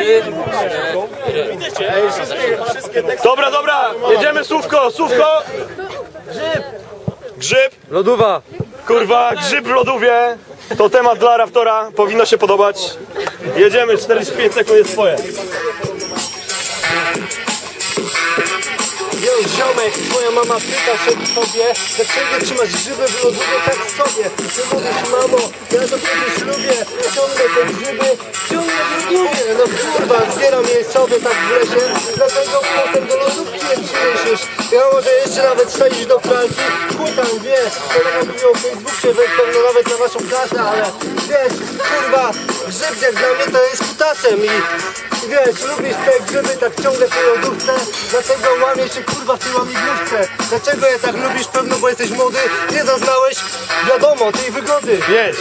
3, 4. Dobra, dobra, jedziemy słówko, słówko. Grzyb. Lodówa. Kurwa, grzyb w lodówie. To temat dla Raptora, powinno się podobać. Jedziemy, 45 sekund jest twoje. Yo, ziomek, twoja mama pyta się sobie, dlaczego trzymasz grzyby w lodówie tak sobie? Ty mówisz, mamo, ja to przecież lubię, ciągnę te grzyby, ciągnę w lodówie. No kurwa, zbieram je sobie tak w lesie, dlatego potem do lodówki je przyniesiesz. Ja może jeszcze nawet wsadzić do pralki, kutam, wiesz, kolega mówił o Facebookie, pewno nawet na waszą klasę, ale wiesz, kurwa, grzyb jak dla mnie to jest kutasem i wiesz, lubisz te grzyby tak ciągle w tej lodówce, dlatego łamie się kurwa w tej łamiglówce. Dlaczego je tak lubisz? Pewno bo jesteś młody, nie zaznałeś, wiadomo, tej wygody. Jedź.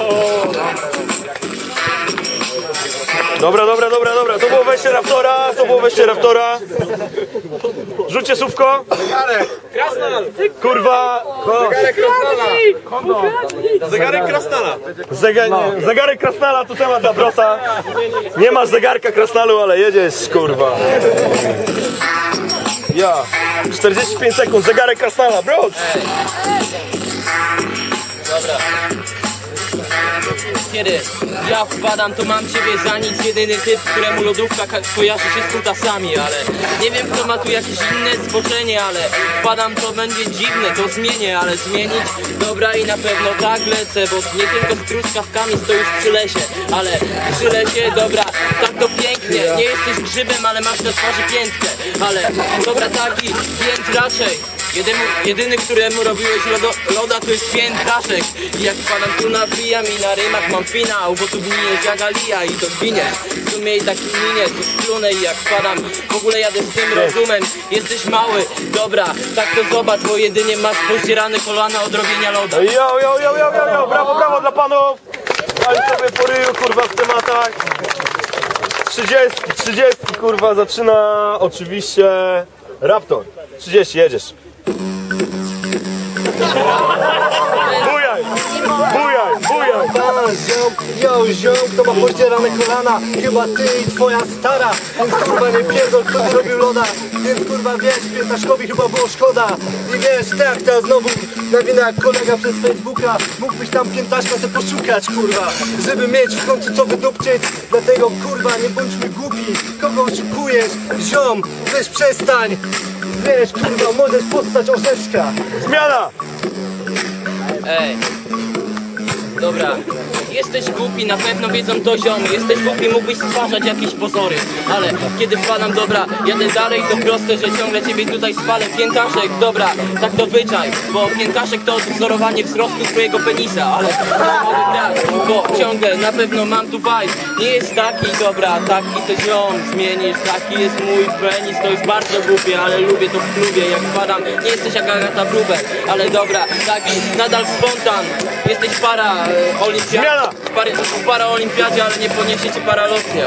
Dobra, dobra, dobra, dobra. To było wejście Raptora, to było wejście Raptora. Rzućcie słówko. Krasnal! Kurwa. Zegarek Krasnala! Zegarek Krasnala! Zegarek Krasnala to temat dla Brosa. Nie masz zegarka Krasnalu, ale jedziesz, kurwa. Ja. 45 sekund, zegarek Krasnala, Bros. Dobra. Kiedy ja wpadam, to mam ciebie za nic. Jedyny typ, któremu lodówka kojarzy się z kutasami, ale nie wiem, kto ma tu jakieś inne zboczenie, ale wpadam, to będzie dziwne, to zmienię, ale zmienić, dobra, i na pewno tak lecę, bo nie tylko z truskawkami stoisz przy lesie, ale przy lesie, dobra, tak to pięknie, nie jesteś grzybem, ale masz na twarzy piętkę, ale dobra, taki pięt raczej. Jedyny, któremu robiłeś loda, to jest piętaszek. I jak wpadam tu nawijam i na rymach mam finał, bo tu gnijesz jak Alia i to gwiniesz. W sumie i tak minie, tu splunę i jak wpadam, w ogóle jadę z tym rozumem. Jesteś mały, dobra, tak to zobacz, bo jedynie masz pozdzierane kolana od robienia loda. Yo, yo, yo, yo, yo, yo, brawo, brawo dla panów. Dali sobie po ryju, kurwa, w tematach. 30, kurwa, zaczyna oczywiście Raptor. 30, jedziesz. Bujaj! Bujaj! Bujaj! Yo, ziom, kto ma pościerane kolana, chyba ty i twoja stara. Więc kurwa nie pierdol, kto tu robił loda. Więc kurwa wiesz, piętaszkowi chyba było szkoda. I wiesz, tak, teraz znowu nawina jak kolega przez Facebooka. Mógłbyś tam piętaszka sobie poszukać, kurwa, żeby mieć w końcu co wydupczyć. Dlatego kurwa nie bądźmy głupi. Kogo oszukujesz? Ziom, weź przestań. Wiesz, kurwa, możesz postać orzeszka. Zmiana! Ej, dobra, jesteś głupi, na pewno wiedzą to ziomy. Jesteś głupi, mógłbyś stwarzać jakieś pozory. Ale kiedy wpadam, dobra, jadę dalej, to proste, że ciągle ciebie tutaj spalę. Piętaszek, dobra, tak to wyczaj, bo piętaszek to odwzorowanie wzrostu twojego penisa. Ale nie mogę grać, bo ciągle na pewno mam tu vibe. Nie jest taki, dobra, taki to ziom zmienisz. Taki jest mój penis, to jest bardzo głupie, ale lubię to w klubie. Jak wpadam, nie jesteś jak Agata Wróbel, ale dobra, taki nadal spontan. Jesteś para olimpiada. Para olimpiadzie, ale nie poniesie ci paralotnia.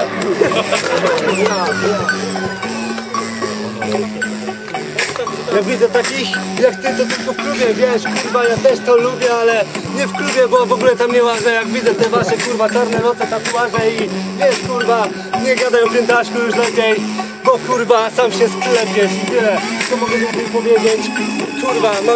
Ja widzę takich jak ty, to tylko w klubie, wiesz, kurwa, ja też to lubię, ale nie w klubie, bo w ogóle tam nie łażę. Jak widzę te wasze, kurwa, czarne noce, tatuaże i wiesz, kurwa, nie gadaj o piętaszku już lepiej, bo kurwa, sam się sklepiesz i tyle, co mogę więcej powiedzieć, kurwa, no...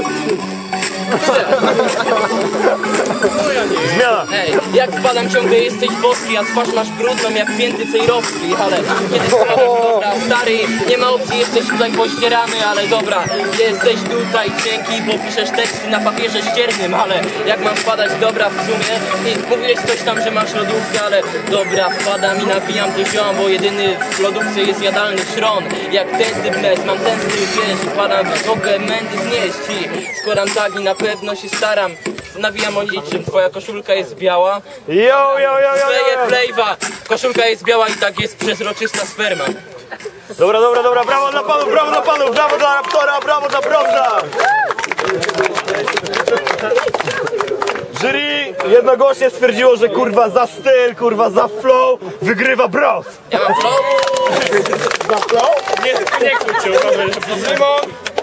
Zmiana! Ej, jak wpadam, ciągle jesteś boski, a twarz masz brudną jak pięty Cejrowski. Ale kiedy wpadasz, dobra, stary, nie ma opcji, jesteś tutaj pościerany, ale dobra, jesteś tutaj cienki, bo piszesz teksty na papierze ściernym. Ale jak mam wpadać, dobra, w sumie mówiłeś coś tam, że masz lodówkę, ale dobra, wpadam i nawijam to ziom, bo jedyny w lodówce jest jadalny szron. Jak ten typ mes, mam ten styl, wiesz, wpadam, mogę mędy znieść i składam tak i na pewno się staram. Nawijam o niczym, twoja koszulka jest biała. Yo, yo, yo, yo, yo. Flejwa, koszulka jest biała i tak jest przezroczysta sperma. Dobra, dobra, dobra, brawo dla panów, brawo dla Raptora, brawo dla Brosa! Jury jednogłośnie stwierdziło, że kurwa za styl, kurwa za flow wygrywa Bros! Ja mam flow? Za flow? Nie kłócił,